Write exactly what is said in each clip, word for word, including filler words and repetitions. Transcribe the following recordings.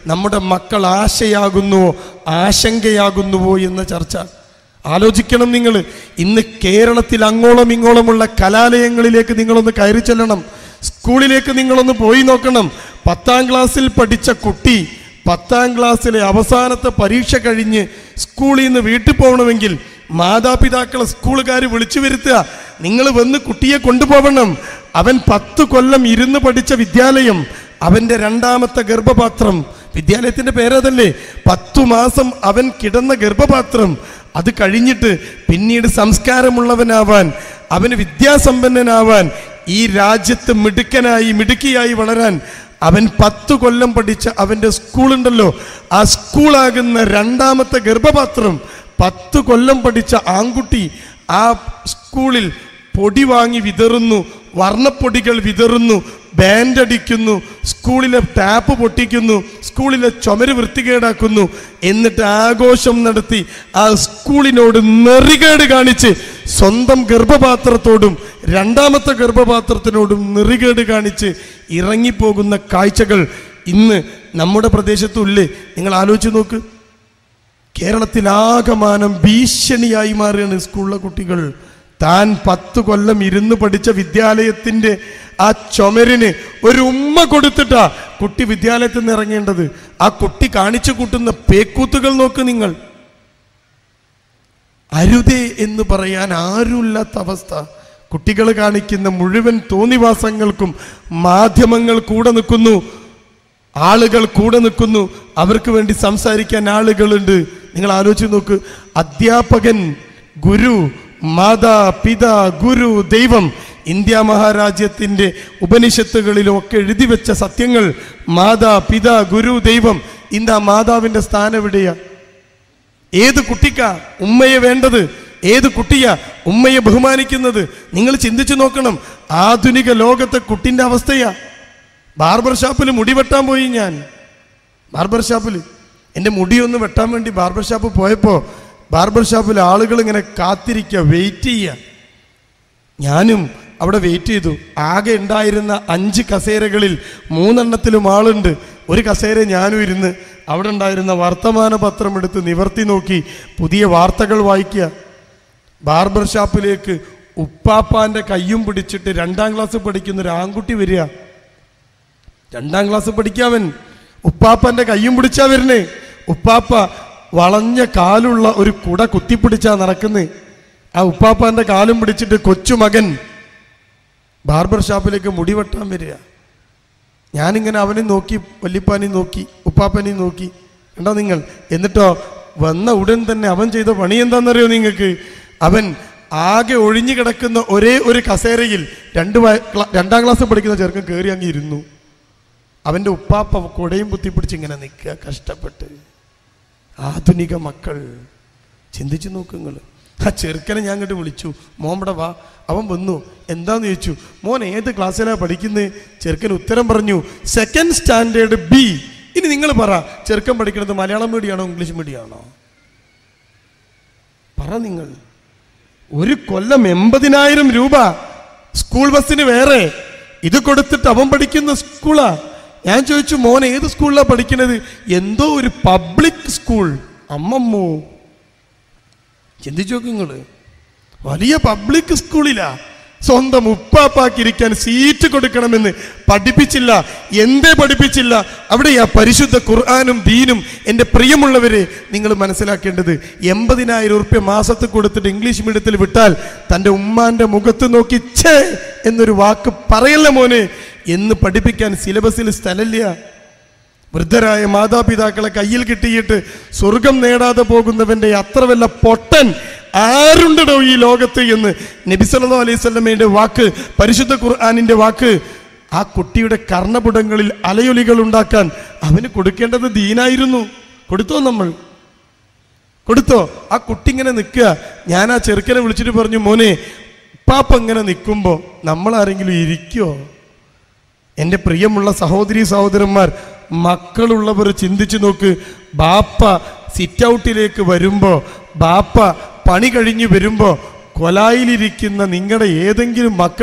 നമ്മുടെ മക്കൾ ആശയാകുന്നുവോ ആശങ്കയാകുന്നുവോ എന്ന ചർച്ച ആലോചിക്കണം നിങ്ങൾ. ഇന്ന് കേരളത്തിൽ അങ്ങോളം ഇങ്ങോളമുള്ള കലാലയങ്ങളിലേക്ക് നിങ്ങളൊന്ന് കയറി ചെല്ലണം. സ്കൂളിലേക്ക് നിങ്ങളൊന്ന് പോയി നോക്കണം. പത്താം ക്ലാസ്സിൽ പഠിച്ച കുട്ടി പത്താം ക്ലാസ്സിലെ അവസാനത്തെ പരീക്ഷ കഴിഞ്ഞ് സ്കൂളിൽ നിന്ന് വീട്ടിൽ പോകണമെങ്കിൽ മാതാപിതാക്കളെ സ്കൂളുകാർ വിളിച്ചു വരുത്തുക, നിങ്ങൾ വന്ന് കുട്ടിയെ കൊണ്ടുപോകണം. അവൻ പത്ത് കൊല്ലം ഇരുന്ന് പഠിച്ച വിദ്യാലയം, അവൻ്റെ രണ്ടാമത്തെ ഗർഭപാത്രം, വിദ്യാലയത്തിൻ്റെ പേരതല്ലേ, പത്തു മാസം അവൻ കിടന്ന ഗർഭപാത്രം, അത് കഴിഞ്ഞിട്ട് പിന്നീട് സംസ്കാരമുള്ളവനാവാൻ, അവന് വിദ്യാസമ്പന്നനാവാൻ, ഈ രാജ്യത്ത് മിടുക്കനായി മിടുക്കിയായി വളരാൻ അവൻ പത്തു കൊല്ലം പഠിച്ച അവൻ്റെ സ്കൂളുണ്ടല്ലോ, ആ സ്കൂളാകുന്ന രണ്ടാമത്തെ ഗർഭപാത്രം, പത്ത് കൊല്ലം പഠിച്ച ആൺകുട്ടി ആ സ്കൂളിൽ പൊടി വാങ്ങി വിതറുന്നു, വർണ്ണപ്പൊടികൾ വിതറുന്നു, ബാൻഡ് അടിക്കുന്നു, സ്കൂളിലെ ടാപ്പ് പൊട്ടിക്കുന്നു, സ്കൂളിലെ ചുമര് വൃത്തികേടാക്കുന്നു, എന്നിട്ട് ആഘോഷം നടത്തി ആ സ്കൂളിനോട് നെറികേട് കാണിച്ച് സ്വന്തം ഗർഭപാത്രത്തോടും രണ്ടാമത്തെ ഗർഭപാത്രത്തിനോടും നെറികേട് കാണിച്ച് ഇറങ്ങിപ്പോകുന്ന കാഴ്ചകൾ ഇന്ന് നമ്മുടെ പ്രദേശത്തുമില്ലേ? നിങ്ങൾ ആലോചിച്ച് നോക്ക്. കേരളത്തിലാകമാനം ഭീഷണിയായി മാറുകയാണ് സ്കൂളിലെ കുട്ടികൾ. താൻ പത്ത് കൊല്ലം ഇരുന്ന് പഠിച്ച വിദ്യാലയത്തിൻ്റെ ആ ചുമരിന് ഒരു ഉമ്മ കൊടുത്തിട്ടാ കുട്ടി വിദ്യാലയത്തിൽ നിന്ന് ഇറങ്ങേണ്ടത്. ആ കുട്ടി കാണിച്ചു കൂട്ടുന്ന പേക്കൂത്തുകൾ നോക്ക് നിങ്ങൾ. അരുതേ എന്ന് പറയാൻ ആരുമില്ലാത്ത അവസ്ഥ. കുട്ടികൾ കാണിക്കുന്ന മുഴുവൻ തോന്നിവാസങ്ങൾക്കും മാധ്യമങ്ങൾ കൂടെ നിൽക്കുന്നു, ആളുകൾ കൂടെ നിൽക്കുന്നു, അവർക്ക് വേണ്ടി സംസാരിക്കാൻ ആളുകളുണ്ട്. നിങ്ങൾ ആലോചിച്ച് നോക്ക്. അധ്യാപകൻ, ഗുരു, മാതാ, പിതാ, ഗുരു, ദൈവം, ഇന്ത്യ മഹാരാജ്യത്തിൻ്റെ ഉപനിഷത്തുകളിലും ഒക്കെ എഴുതി വെച്ച സത്യങ്ങൾ. മാതാ, പിതാ, ഗുരു, ദൈവം. ഇന്ന് ആ മാതാവിൻ്റെ സ്ഥാനം എവിടെയാ? ഏത് കുട്ടിക്കാ ഉമ്മയെ വേണ്ടത്? ഏത് കുട്ടിയാ ഉമ്മയെ ബഹുമാനിക്കുന്നത്? നിങ്ങൾ ചിന്തിച്ചു നോക്കണം. ആധുനിക ലോകത്തെ കുട്ടിൻ്റെ അവസ്ഥയാ. ബാർബർ ഷാപ്പിൽ മുടി വെട്ടാൻ പോയി ഞാൻ. ബാർബർ ഷാപ്പിൽ എൻ്റെ മുടിയൊന്ന് വെട്ടാൻ വേണ്ടി ബാർബർ ഷാപ്പ് പോയപ്പോൾ ബാർബർ ഷാപ്പിൽ ആളുകൾ ഇങ്ങനെ കാത്തിരിക്കുക, വെയിറ്റ് ചെയ്യുക. ഞാനും അവിടെ വെയിറ്റ് ചെയ്തു. ആകെ ഉണ്ടായിരുന്ന അഞ്ച് കസേരകളിൽ മൂന്നെണ്ണത്തിലും ആളുണ്ട്. ഒരു കസേര ഞാനും ഇരുന്ന് അവിടെ ഉണ്ടായിരുന്ന വർത്തമാന പത്രം എടുത്ത് നിവർത്തി നോക്കി പുതിയ വാർത്തകൾ വായിക്കുക. ബാർബർ ഷാപ്പിലേക്ക് ഉപ്പാപ്പാൻ്റെ കയ്യും പിടിച്ചിട്ട് രണ്ടാം ക്ലാസ് പഠിക്കുന്ന ഒരു ആൺകുട്ടി വരിക. രണ്ടാം ക്ലാസ് പഠിക്കാവൻ ഉപ്പാപ്പൻ്റെ കയ്യും പിടിച്ചാ വരുന്നേ. ഉപ്പാപ്പ വളഞ്ഞ കാലുള്ള ഒരു കുട കുത്തിപ്പിടിച്ചാ നടക്കുന്നേ. ആ ഉപ്പാപ്പാൻ്റെ കാലും പിടിച്ചിട്ട് കൊച്ചുമകൻ ബാർബർ ഷാപ്പിലേക്ക് മുടി വെട്ടാൻ വരിക. ഞാനിങ്ങനെ അവനെ നോക്കി, വല്യപ്പാനെയും നോക്കി, ഉപ്പാപ്പനെയും നോക്കി. കണ്ടോ നിങ്ങൾ? എന്നിട്ടോ വന്ന ഉടൻ തന്നെ അവൻ ചെയ്ത പണി എന്താണെന്നറിയോ നിങ്ങൾക്ക്? അവൻ ആകെ ഒഴിഞ്ഞു കിടക്കുന്ന ഒരേ ഒരു കസേരയിൽ രണ്ട് രണ്ടാം ക്ലാസ് പഠിക്കുന്ന ചെറുക്കൻ കയറി അങ്ങ് ഇരുന്നു. അവൻ്റെ ഉപ്പാപ്പ കൊടയും കുത്തിപ്പിടിച്ച് ഇങ്ങനെ നിൽക്കുക, കഷ്ടപ്പെട്ട്. ആധുനിക മക്കൾ ചിന്തിച്ചു നോക്കുങ്ങൾ. ആ ചെറുക്കനെ ഞാൻ അങ്ങോട്ട് വിളിച്ചു, മോമ്പടെ വാ. അവൻ വന്നു. എന്താന്ന് ചോദിച്ചു. മോൻ ഏത് ക്ലാസ്സിലാണ് പഠിക്കുന്നത്? ചെറുക്കൻ ഉത്തരം പറഞ്ഞു, സെക്കൻഡ് സ്റ്റാൻഡേർഡ് ബി. ഇനി നിങ്ങൾ പറ, ചെറുക്കൻ പഠിക്കുന്നത് മലയാളം മീഡിയമാണോ ഇംഗ്ലീഷ് മീഡിയമാണോ? പറ നിങ്ങൾ. ഒരു കൊല്ലം എൺപതിനായിരം രൂപ സ്കൂൾ ബസ്സിന് വേറെ, ഇത് കൊടുത്തിട്ട് അവൻ പഠിക്കുന്ന സ്കൂളാ. ഞാൻ ചോദിച്ചു, മോൻ ഏത് സ്കൂളിലാണ് പഠിക്കുന്നത്? എന്തോ ഒരു പബ്ലിക് സ്കൂൾ. അമ്മമ്മോ, ചിന്തിച്ചു നോക്ക് നിങ്ങൾ. വലിയ പബ്ലിക് സ്കൂളിലാ. സ്വന്തം ഉപ്പാപ്പാക്കിരിക്കാൻ സീറ്റ് കൊടുക്കണമെന്ന് പഠിപ്പിച്ചില്ല. എന്തേ പഠിപ്പിച്ചില്ല? അവിടെയാ പരിശുദ്ധ ഖുർആനും ദീനും. എൻ്റെ പ്രിയമുള്ളവരെ, നിങ്ങൾ മനസ്സിലാക്കേണ്ടത്, എൺപതിനായിരം ഉറുപ്പ്യ മാസത്തിൽ കൊടുത്തിട്ട് ഇംഗ്ലീഷ് മീഡിയത്തിൽ വിട്ടാൽ തൻ്റെ ഉമ്മാൻ്റെ മുഖത്ത് നോക്കി ഛേ എന്നൊരു വാക്ക് പറയല്ല മോനെ എന്ന് പഠിപ്പിക്കാൻ സിലബസിൽ സ്ഥലമില്ല. വൃദ്ധരായ മാതാപിതാക്കളെ കയ്യിൽ കിട്ടിയിട്ട് സ്വർഗം നേടാതെ പോകുന്നവൻ്റെ അത്ര വല്ല പൊട്ടൻ ആരുണ്ടോ ഈ ലോകത്ത് എന്ന് നബി സല്ലല്ലാഹു അലൈഹി വസല്ലമയുടെ വാക്ക്, പരിശുദ്ധ ഖുർആനിൻ്റെ വാക്ക്. ആ കുട്ടിയുടെ കർണപുടങ്ങളിൽ അലയൊലികൾ ഉണ്ടാക്കാൻ അവന് കൊടുക്കേണ്ടത് ദീനായിരുന്നു. കൊടുത്തോ? നമ്മൾ കൊടുത്തോ? ആ കുട്ടി ഇങ്ങനെ നിൽക്കുക. ഞാൻ ആ ചെറുക്കനെ വിളിച്ചിട്ട് പറഞ്ഞു, മോനെ, പാപ്പ ഇങ്ങനെ നിൽക്കുമ്പോൾ നമ്മളാരെങ്കിലും ഇരിക്കുമോ? എൻ്റെ പ്രിയമുള്ള സഹോദരി സഹോദരന്മാർ, മക്കളുള്ളവർ ചിന്തിച്ചു നോക്ക്. ബാപ്പ സിറ്റ് ഔട്ടിലേക്ക് വരുമ്പോൾ, ബാപ്പ പണി കഴിഞ്ഞ് വരുമ്പോൾ കൊലായിലിരിക്കുന്ന നിങ്ങളുടെ ഏതെങ്കിലും മക്കൾ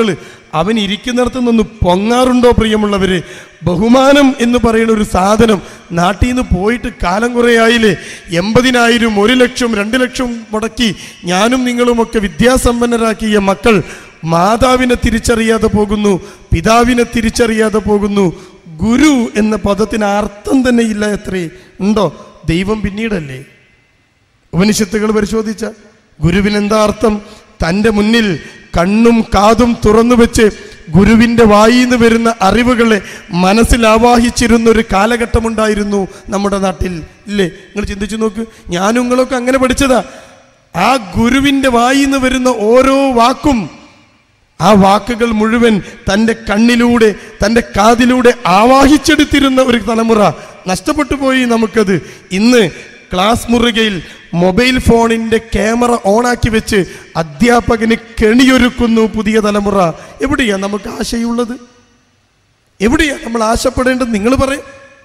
അവൻ ഇരിക്കുന്നിടത്തു നിന്ന് പൊങ്ങാറുണ്ടോ പ്രിയമുള്ളവര്? ബഹുമാനം എന്ന് പറയുന്ന ഒരു സാധനം നാട്ടിൽ നിന്ന് പോയിട്ട് കാലം കുറേയായില്ലേ? എൺപതിനായിരം ഒരു ലക്ഷം രണ്ട് ലക്ഷം മുടക്കി ഞാനും നിങ്ങളുമൊക്കെ വിദ്യാസമ്പന്നരാക്കിയ മക്കൾ മാതാവിനെ തിരിച്ചറിയാതെ പോകുന്നു, പിതാവിനെ തിരിച്ചറിയാതെ പോകുന്നു. ഗുരു എന്ന പദത്തിന് അർത്ഥം തന്നെ ഇല്ല. എത്രേ ഉണ്ടോ? ദൈവം പിന്നീടല്ലേ? ഉപനിഷത്തുകൾ പരിശോധിച്ച ഗുരുവിനെന്താ അർത്ഥം? തൻ്റെ മുന്നിൽ കണ്ണും കാതും തുറന്നു വെച്ച് ഗുരുവിൻ്റെ വായിന്ന് വരുന്ന അറിവുകളെ മനസ്സിൽ ആവാഹിച്ചിരുന്ന ഒരു കാലഘട്ടമുണ്ടായിരുന്നു നമ്മുടെ നാട്ടിൽ, ഇല്ലേ? നിങ്ങൾ ചിന്തിച്ചു നോക്ക്. ഞാനും നിങ്ങളൊക്കെ അങ്ങനെ പഠിച്ചതാ. ആ ഗുരുവിൻ്റെ വായിന്ന് വരുന്ന ഓരോ വാക്കും, ആ വാക്കുകൾ മുഴുവൻ തൻ്റെ കണ്ണിലൂടെ തൻ്റെ കാതിലൂടെ ആവാഹിച്ചെടുത്തിരുന്ന ഒരു തലമുറ നഷ്ടപ്പെട്ടു പോയി നമുക്കത്. ഇന്ന് ക്ലാസ് മുറികയിൽ മൊബൈൽ ഫോണിൻ്റെ ക്യാമറ ഓണാക്കി വെച്ച് അധ്യാപകന് കെണിയൊരുക്കുന്നു പുതിയ തലമുറ. എവിടെയാ നമുക്ക് ആശയുള്ളത്? എവിടെയാ നമ്മൾ ആശപ്പെടേണ്ടത്? നിങ്ങൾ പറയും.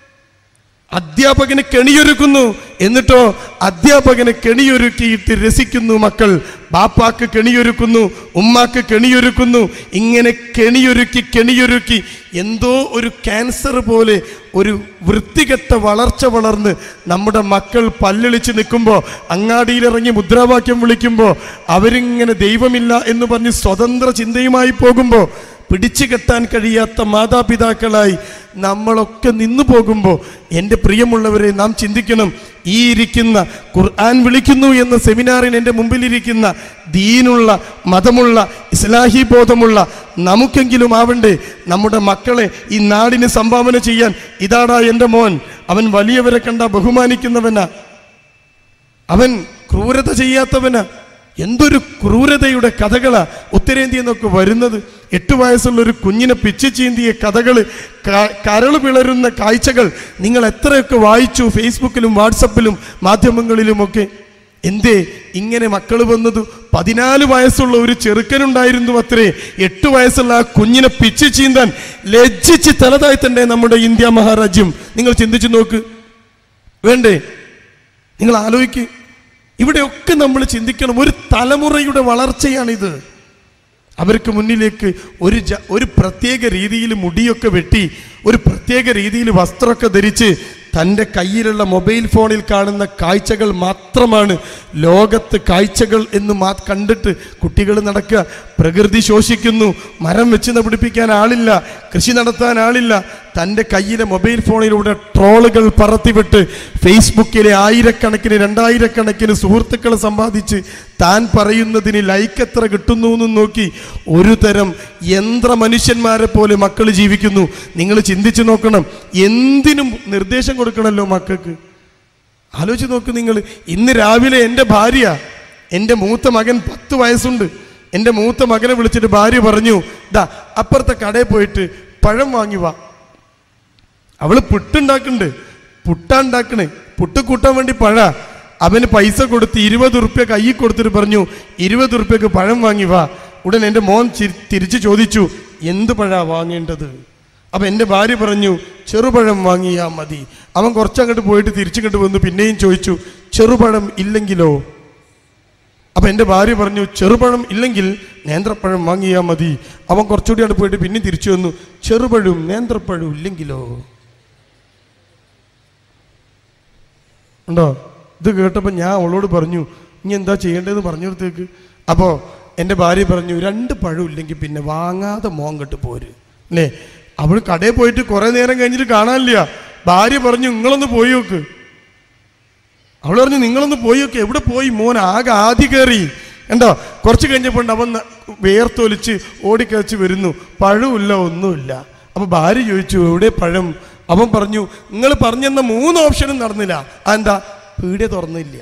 അധ്യാപകന് കെണിയൊരുക്കുന്നു, എന്നിട്ടോ അധ്യാപകന് കെണിയൊരുക്കിയിട്ട് രസിക്കുന്നു മക്കൾ. ബാപ്പാക്ക് കെണിയൊരുക്കുന്നു, ഉമ്മാക്ക് കെണിയൊരുക്കുന്നു. ഇങ്ങനെ കെണിയൊരുക്കി കെണിയൊരുക്കി എന്തോ ഒരു ക്യാൻസർ പോലെ ഒരു വൃത്തികെട്ട വളർച്ച വളർന്ന് നമ്മുടെ മക്കൾ പല്ലിളിച്ച് നിൽക്കുമ്പോൾ, അങ്ങാടിയിലിറങ്ങി മുദ്രാവാക്യം വിളിക്കുമ്പോൾ, അവരിങ്ങനെ ദൈവമില്ല എന്ന് പറഞ്ഞ് സ്വതന്ത്ര ചിന്തയുമായി പോകുമ്പോൾ, പിടിച്ചു കെട്ടാൻ കഴിയാത്ത മാതാപിതാക്കളായി നമ്മളൊക്കെ നിന്നു പോകുമ്പോൾ, എൻ്റെ പ്രിയമുള്ളവരെ, നാം ചിന്തിക്കണം. ഈ ഇരിക്കുന്ന ഖുർആൻ വിളിക്കുന്നു എന്ന സെമിനാറിന് എൻ്റെ മുമ്പിലിരിക്കുന്ന ദീനുള്ള, മതമുള്ള, ഇസ്ലാഹി ബോധമുള്ള നമുക്കെങ്കിലും ആവണ്ടേ നമ്മുടെ മക്കളെ ഈ നാടിന് സംഭാവന ചെയ്യാൻ. ഇതാടാ എൻ്റെ മോൻ, അവൻ വലിയവരെ കണ്ട ബഹുമാനിക്കുന്നവനാ, അവൻ ക്രൂരത ചെയ്യാത്തവനാ. എന്തൊരു ക്രൂരതയുടെ കഥകളാ ഉത്തരേന്ത്യയിൽ നിന്നൊക്കെ വരുന്നത്. എട്ടു വയസ്സുള്ള ഒരു കുഞ്ഞിനെ പിച്ചു ചീന്തിയ കഥകൾ, കരൾ പിളരുന്ന കാഴ്ചകൾ നിങ്ങൾ എത്രയൊക്കെ വായിച്ചു ഫേസ്ബുക്കിലും വാട്സപ്പിലും മാധ്യമങ്ങളിലുമൊക്കെ. എന്തേ ഇങ്ങനെ മക്കൾ വന്നത്? പതിനാല് വയസ്സുള്ള ഒരു ചെറുക്കനുണ്ടായിരുന്നു അത്രേ. എട്ടു വയസ്സുള്ള ആ കുഞ്ഞിനെ പിച്ചു ചീന്താൻ ലജ്ജിച്ച് തലതാഴ്ത്തണ്ടേ നമ്മുടെ ഇന്ത്യ മഹാരാജ്യം? നിങ്ങൾ ചിന്തിച്ചു നോക്ക്. വേണ്ടേ? നിങ്ങൾ ആലോചിക്ക്. ഇവിടെയൊക്കെ നമ്മൾ ചിന്തിക്കണം. ഒരു തലമുറയുടെ വളർച്ചയാണിത്. അവർക്ക് മുന്നിലേക്ക് ഒരു ജ ഒരു പ്രത്യേക രീതിയിൽ മുടിയൊക്കെ വെട്ടി, ഒരു പ്രത്യേക രീതിയിൽ വസ്ത്രമൊക്കെ ധരിച്ച്, തൻ്റെ കയ്യിലുള്ള മൊബൈൽ ഫോണിൽ കാണുന്ന കാഴ്ചകൾ മാത്രമാണ് ലോകത്ത് കാഴ്ചകൾ എന്ന് മാ കണ്ടിട്ട് കുട്ടികൾ നടക്കുക. പ്രകൃതി ശോഷിക്കുന്നു, മരം വെച്ച് നപിടിപ്പിക്കാൻ ആളില്ല, കൃഷി നടത്താൻ ആളില്ല. തൻ്റെ കയ്യിലെ മൊബൈൽ ഫോണിലൂടെ ട്രോളുകൾ പറത്തിവിട്ട് ഫേസ്ബുക്കിലെ ആയിരക്കണക്കിന് രണ്ടായിരക്കണക്കിന് സുഹൃത്തുക്കളെ സമ്പാദിച്ച് താൻ പറയുന്നതിന് ലൈക്ക് എത്ര കിട്ടുന്നു എന്നും നോക്കി ഒരു തരം യന്ത്ര മനുഷ്യന്മാരെ പോലെ മക്കൾ ജീവിക്കുന്നു. നിങ്ങൾ ചിന്തിച്ചു നോക്കണം. എന്തിനും നിർദ്ദേശം കൊടുക്കണമല്ലോ മക്കൾക്ക്. ആലോചിച്ച് നോക്ക് നിങ്ങൾ. ഇന്ന് രാവിലെ എൻ്റെ ഭാര്യ, എൻ്റെ മൂത്ത മകൻ പത്ത് വയസ്സുണ്ട്, എൻ്റെ മൂത്ത മകനെ വിളിച്ചിട്ട് ഭാര്യ പറഞ്ഞു, ദാ അപ്പുറത്തെ കടയിൽ പോയിട്ട് പഴം വാങ്ങി വാ. അവള് പുട്ടുണ്ടാക്കുന്നുണ്ട്, പുട്ടാണ്ടാക്കണേ, പുട്ട് കൂട്ടാൻ വേണ്ടി പഴ. അവന് പൈസ കൊടുത്ത് ഇരുപത് ഉറുപ്പ്യ കയ്യിൽ കൊടുത്തിട്ട് പറഞ്ഞു, ഇരുപത് ഉറുപ്പ്യക്ക് പഴം വാങ്ങി വാ. ഉടൻ എൻ്റെ മോൻ തിരിച്ചു ചോദിച്ചു, എന്ത് പഴ വാങ്ങേണ്ടത്? അപ്പം എൻ്റെ ഭാര്യ പറഞ്ഞു, ചെറുപഴം വാങ്ങിയാൽ മതി. അവൻ കുറച്ചങ്ങോട്ട് പോയിട്ട് തിരിച്ചിങ്ങോട്ട് വന്നു, പിന്നെയും ചോദിച്ചു, ചെറുപഴം ഇല്ലെങ്കിലോ? അപ്പം എൻ്റെ ഭാര്യ പറഞ്ഞു, ചെറുപഴം ഇല്ലെങ്കിൽ നേന്ത്രപ്പഴം വാങ്ങിയാൽ മതി. അവൻ കുറച്ചുകൂടി അങ്ങോട്ട് പോയിട്ട് പിന്നെയും തിരിച്ചു വന്നു, ചെറുപഴവും നേന്ത്രപ്പഴവും ഇല്ലെങ്കിലോ? ഉണ്ടോ? ഇത് കേട്ടപ്പോൾ ഞാൻ അവളോട് പറഞ്ഞു, ഇനി എന്താ ചെയ്യേണ്ടതെന്ന് പറഞ്ഞിടത്തേക്ക്. അപ്പോൾ എൻ്റെ ഭാര്യ പറഞ്ഞു, രണ്ട് പഴം ഇല്ലെങ്കിൽ പിന്നെ വാങ്ങാതെ മോൻ കെട്ട് പോര് അല്ലേ. അവൾ കടയിൽ പോയിട്ട് കുറേ നേരം കഴിഞ്ഞിട്ട് കാണാനില്ല. ഭാര്യ പറഞ്ഞു, നിങ്ങളൊന്ന് പോയി നോക്ക്. അവൾ പറഞ്ഞു, നിങ്ങളൊന്ന് പോയി നോക്ക്. എവിടെ പോയി? മോൻ ആകെ ആദ്യ കയറി. കണ്ടോ? കുറച്ച് കഴിഞ്ഞപ്പോൾ അവൻ വേർത്തൊലിച്ച് ഓടിക്കഴിച്ച് വരുന്നു. പഴമില്ല, ഒന്നുമില്ല. അപ്പോൾ ഭാര്യ ചോദിച്ചു, എവിടെ പഴം? അവൻ പറഞ്ഞു, നിങ്ങൾ പറഞ്ഞെന്ന മൂന്ന് ഓപ്ഷനും നടന്നില്ല. അതെന്താ? പീടിക തുറന്നില്ല.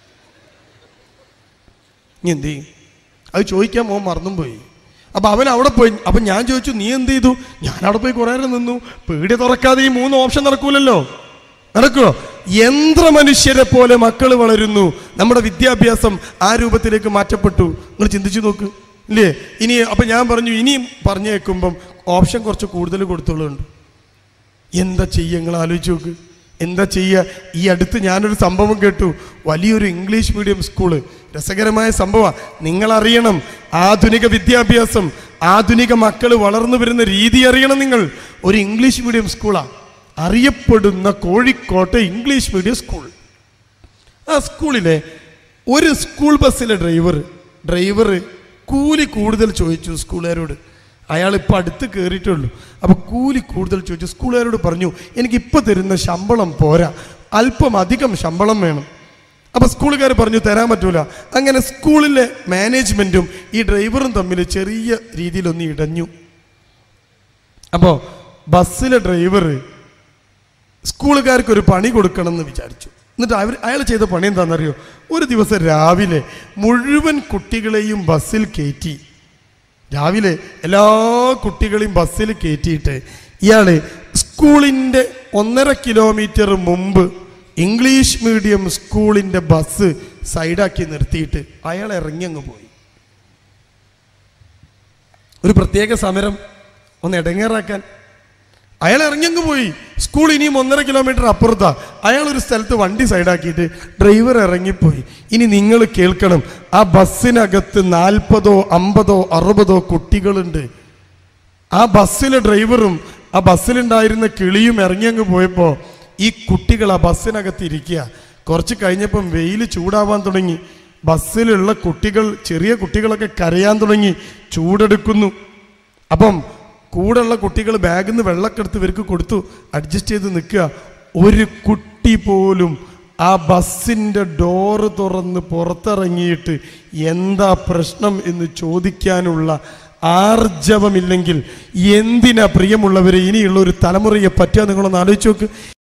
ഇനി എന്ത് ചെയ്യും? അത് ചോദിക്കാൻ മോൻ മറന്നും പോയി. അപ്പം അവൻ അവിടെ പോയി. അപ്പം ഞാൻ ചോദിച്ചു, നീ എന്ത് ചെയ്തു? ഞാൻ അവിടെ പോയി കുറേ നേരം നിന്നു. പീടിക തുറക്കാതെ ഈ മൂന്ന് ഓപ്ഷൻ നടക്കൂലല്ലോ. നടക്കുമോ? യന്ത്ര മനുഷ്യരെ പോലെ മക്കൾ വളരുന്നു. നമ്മുടെ വിദ്യാഭ്യാസം ആ രൂപത്തിലേക്ക് മാറ്റപ്പെട്ടു. നിങ്ങൾ ചിന്തിച്ചു നോക്ക് ഇല്ലേ? ഇനി അപ്പം ഞാൻ പറഞ്ഞു, ഇനിയും പറഞ്ഞേക്കുമ്പം ഓപ്ഷൻ കുറച്ച് കൂടുതൽ കൊടുത്തോളുണ്ട്. എന്താ ചെയ്യുക? നിങ്ങൾ ആലോചിച്ച് നോക്ക്. എന്താ ചെയ്യുക? ഈ അടുത്ത് ഞാനൊരു സംഭവം കേട്ടു. വലിയൊരു ഇംഗ്ലീഷ് മീഡിയം സ്കൂള്, രസകരമായ സംഭവമാണ്. നിങ്ങളറിയണം, ആധുനിക വിദ്യാഭ്യാസം, ആധുനിക മക്കൾ വളർന്നു വരുന്ന രീതി അറിയണം നിങ്ങൾ. ഒരു ഇംഗ്ലീഷ് മീഡിയം സ്കൂളാണ്, അറിയപ്പെടുന്ന കോഴിക്കോട്ടെ ഇംഗ്ലീഷ് മീഡിയം സ്കൂൾ. ആ സ്കൂളിലെ ഒരു സ്കൂൾ ബസ്സിലെ ഡ്രൈവർ ഡ്രൈവർ കൂലി കൂടുതൽ ചോദിച്ചു സ്കൂളുകാരോട്. അയാൾ ഇപ്പോൾ അടുത്ത് കയറിയിട്ടുള്ളൂ. അപ്പോൾ കൂലി കൂടുതൽ ചോദിച്ചു. സ്കൂളുകാരോട് പറഞ്ഞു, എനിക്കിപ്പോൾ തരുന്ന ശമ്പളം പോരാ, അല്പം അധികം ശമ്പളം വേണം. അപ്പോൾ സ്കൂളുകാർ പറഞ്ഞു, തരാൻ പറ്റൂല. അങ്ങനെ സ്കൂളിലെ മാനേജ്മെൻറ്റും ഈ ഡ്രൈവറും തമ്മിൽ ചെറിയ രീതിയിലൊന്ന് ഇടഞ്ഞു. അപ്പോൾ ബസ്സിലെ ഡ്രൈവർ സ്കൂളുകാർക്കൊരു പണി കൊടുക്കണം എന്ന് വിചാരിച്ചു. എന്നിട്ട് അവർ അയാൾ ചെയ്ത പണി എന്താണെന്നറിയോ? ഒരു ദിവസം രാവിലെ മുഴുവൻ കുട്ടികളെയും ബസ്സിൽ കയറ്റി, രാവിലെ എല്ലാ കുട്ടികളെയും ബസ്സിൽ കയറ്റിയിട്ട് ഇയാൾ സ്കൂളിൻ്റെ ഒന്നര കിലോമീറ്റർ മുമ്പ് ഇംഗ്ലീഷ് മീഡിയം സ്കൂളിൻ്റെ ബസ് സൈഡാക്കി നിർത്തിയിട്ട് അയാൾ ഇറങ്ങി അങ്ങ് പോയി. ഒരു പ്രത്യേക സമരം ഒന്ന് ഇടങ്ങേറാക്കാൻ അയാൾ ഇറങ്ങിയങ്ങ് പോയി. സ്കൂൾ ഇനിയും ഒന്നര കിലോമീറ്റർ അപ്പുറത്താ. അയാൾ ഒരു സ്ഥലത്ത് വണ്ടി സൈഡാക്കിയിട്ട് ഡ്രൈവർ ഇറങ്ങിപ്പോയി. ഇനി നിങ്ങൾ കേൾക്കണം, ആ ബസ്സിനകത്ത് നാൽപ്പതോ അമ്പതോ അറുപതോ കുട്ടികളുണ്ട്. ആ ബസ്സിലെ ഡ്രൈവറും ആ ബസ്സിലുണ്ടായിരുന്ന കിളിയും ഇറങ്ങിയങ്ങ് പോയപ്പോൾ ഈ കുട്ടികൾ ആ ബസ്സിനകത്ത് ഇരിക്കുക. കുറച്ച് കഴിഞ്ഞപ്പം വെയിൽ ചൂടാവാൻ തുടങ്ങി. ബസ്സിലുള്ള കുട്ടികൾ, ചെറിയ കുട്ടികളൊക്കെ കരയാൻ തുടങ്ങി, ചൂടെടുക്കുന്നു. അപ്പം കൂടെയുള്ള കുട്ടികൾ ബാഗിൽ നിന്ന് വെള്ളമൊക്കെ എടുത്ത് ഇവർക്ക് കൊടുത്തു, അഡ്ജസ്റ്റ് ചെയ്ത് നിൽക്കുക. ഒരു കുട്ടി പോലും ആ ബസ്സിൻ്റെ ഡോറ് തുറന്ന് പുറത്തിറങ്ങിയിട്ട് എന്താ പ്രശ്നം എന്ന് ചോദിക്കാനുള്ള ആർജവമില്ലെങ്കിൽ എന്തിനാ പ്രിയമുള്ളവരെ ഇനിയുള്ള ഒരു തലമുറയെ പറ്റുക? നിങ്ങളൊന്ന് ആലോചിച്ച് നോക്ക്.